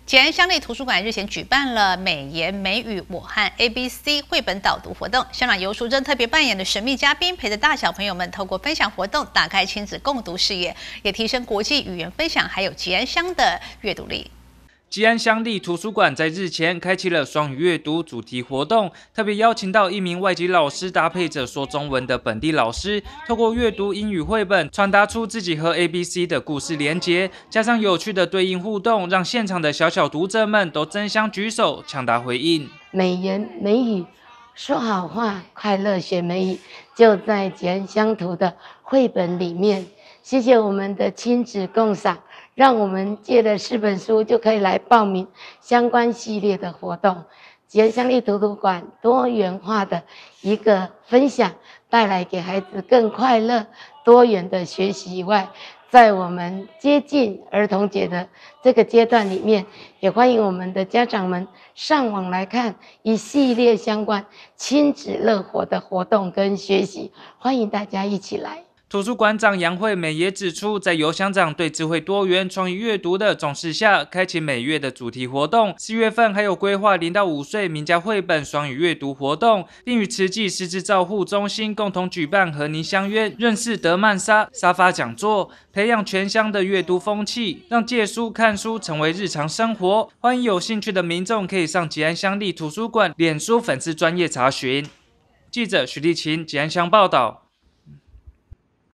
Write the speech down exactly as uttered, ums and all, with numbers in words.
吉安乡立图书馆日前举办了美言美语我和 A B C 绘本导读活动，乡长游淑珍特别扮演的神秘嘉宾，陪着大小朋友们透过分享活动，打开亲子共读视野，也提升国际语言分享，还有吉安乡的阅读力。 吉安乡立图书馆在日前开启了双语阅读主题活动，特别邀请到一名外籍老师，搭配着说中文的本地老师，透过阅读英语绘本，传达出自己和 A B C 的故事连结，加上有趣的对应互动，让现场的小小读者们都争相举手抢答回应。 美言美语，说好话，快乐学美语，就在吉安乡图的绘本里面。谢谢我们的亲子共赏。让我们借了四本书就可以来报名相关系列的活动。吉安乡立图书馆多元化的一个分享，带来给孩子更快乐多元的学习以外，在我们接近儿童节的这个阶段里面，也欢迎我们的家长们上网来看一系列相关亲子乐活的活动跟学习，欢迎大家一起来。 图书馆长杨惠美也指出，在由乡长对智慧多元、创意阅读的重视下，开启每月的主题活动。四月份还有规划零到五岁名家绘本双语阅读活动，并与慈济失智照护中心共同举办和您相约认识德曼莎沙发讲座，培养全乡的阅读风气，让借书看书成为日常生活。欢迎有兴趣的民众可以上吉安乡立图书馆脸书粉丝专页查询。记者徐立琴吉安乡报道。